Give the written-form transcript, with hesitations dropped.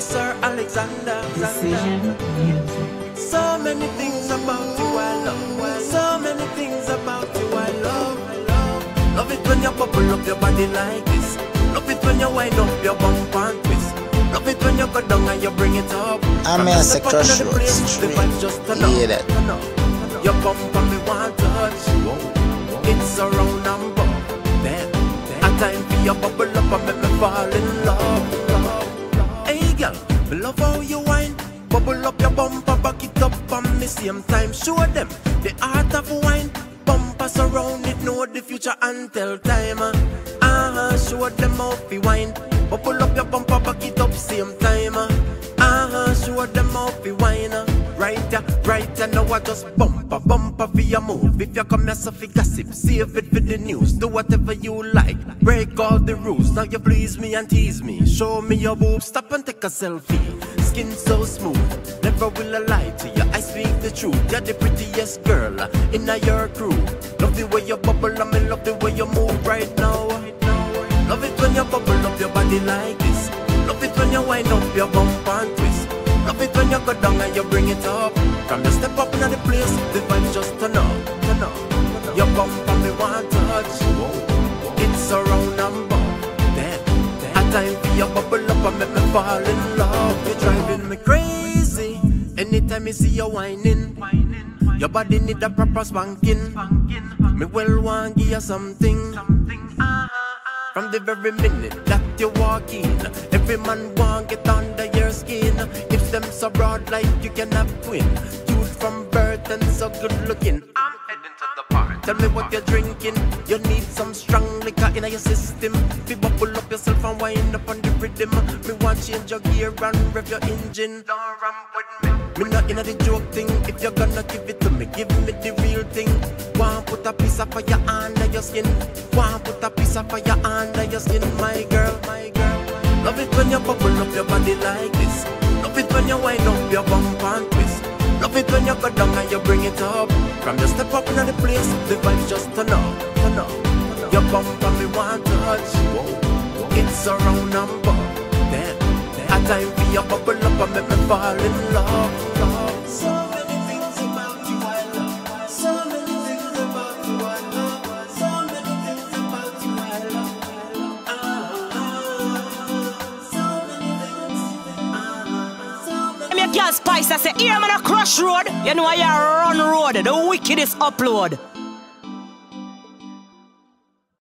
Sir Alexander. Decision Music. So many things about you I love. So many things about you I love. Love it when you bubble up your body like this. Love it when you wind up your bump and twist. Love it when you go down and you bring it up. I'm a Crushroads. Hear that? Your bump and me want touch. It's around and bump. Then a time for your bubble up and make me fall in love. Hey girl, me love how you whine. Bubble up your bumper, back it up on me same time. Show them the art of wine. Bumpers around it, know the future and tell time. Show them how to wine. Bubble up your bumper, back it up same time. Show them how to wine. Right, now I just bumper for your move. If you come here so for gossip, save it for the news. Do whatever you like, break all the rules. Now you please me and tease me. Show me your boobs, stop and take a selfie. Skin so smooth, never will I lie to you. I speak the truth, you're the prettiest girl in your crew. Love the way you bubble, and me love the way you move right now. Love it when you bubble up your body like this. Love it when you wind up your bump and twist. Love it when you go down and you bring it up. From the step up in the place, the vibe just turn up. Your bump and me want touch. It's around and bump. Then a time for your bubble up and make me fall in love. You're driving me crazy. Anytime you see you whining, your body need a proper spanking. Me well want give you something. From the very minute that you walk in, every man want get under your skin. If them so broad like you can have twin, cute from birth and so good looking. I'm heading to the bar. Tell me what you're drinking. You need some strong liquor in your system. If you bubble up yourself and wind up on the rhythm, me want change your gear and rev your engine. Don't run with me. Me not in the joke thing. If you're gonna give it to me, give me the real thing. Want put a piece of fire under your skin. Want put a piece of fire under your skin, my girl, my girl. Love it when you bubble up your body like this. Love it when you wind up your bump and twist. Love it when you go down and you bring it up. From the step up in the place, the vibe just turn up. Your bump and me want touch. It's around and bump. Then a time for your bubble up and make me fall in love. So many things about you I love. So many things about you I love. So many things about you I love. So many things. I'm your girl Spice, I say, here I'm on a Crushroad. You know I run road, the wickedest upload.